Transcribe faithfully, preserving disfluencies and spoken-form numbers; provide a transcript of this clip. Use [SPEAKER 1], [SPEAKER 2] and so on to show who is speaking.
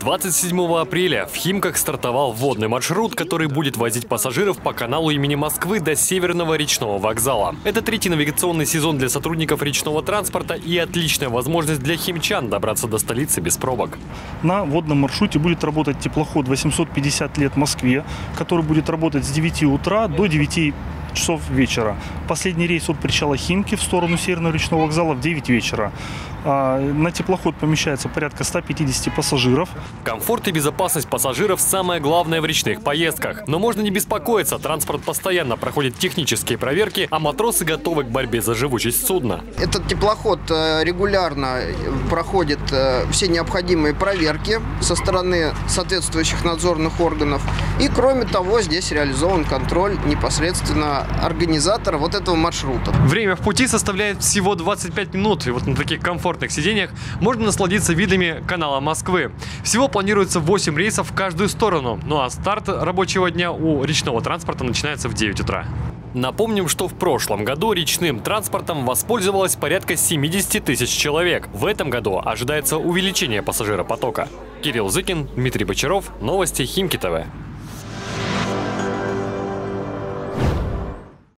[SPEAKER 1] двадцать седьмого апреля в Химках стартовал водный маршрут, который будет возить пассажиров по каналу имени Москвы до Северного речного вокзала. Это третий навигационный сезон для сотрудников речного транспорта и отличная возможность для химчан добраться до столицы без пробок.
[SPEAKER 2] На водном маршруте будет работать теплоход восемьсот пятьдесят лет Москве, который будет работать с девяти утра до девяти часов вечера. Последний рейс от причала Химки в сторону Северного речного вокзала в девять вечера. На теплоход помещается порядка ста пятидесяти пассажиров.
[SPEAKER 1] Комфорт и безопасность пассажиров – самое главное в речных поездках. Но можно не беспокоиться, транспорт постоянно проходит технические проверки, а матросы готовы к борьбе за живучесть судна.
[SPEAKER 3] Этот теплоход регулярно проходит все необходимые проверки со стороны соответствующих надзорных органов. И кроме того, здесь реализован контроль непосредственно организатора вот этого маршрута.
[SPEAKER 1] Время в пути составляет всего двадцать пять минут. И вот на таких комфортных сиденьях можно насладиться видами канала Москвы. Всего планируется восемь рейсов в каждую сторону. Ну а старт рабочего дня у речного транспорта начинается в девять утра. Напомним, что в прошлом году речным транспортом воспользовалось порядка семидесяти тысяч человек. В этом году ожидается увеличение пассажиропотока. Кирилл Зыкин, Дмитрий Бочаров. Новости Химки ТВ.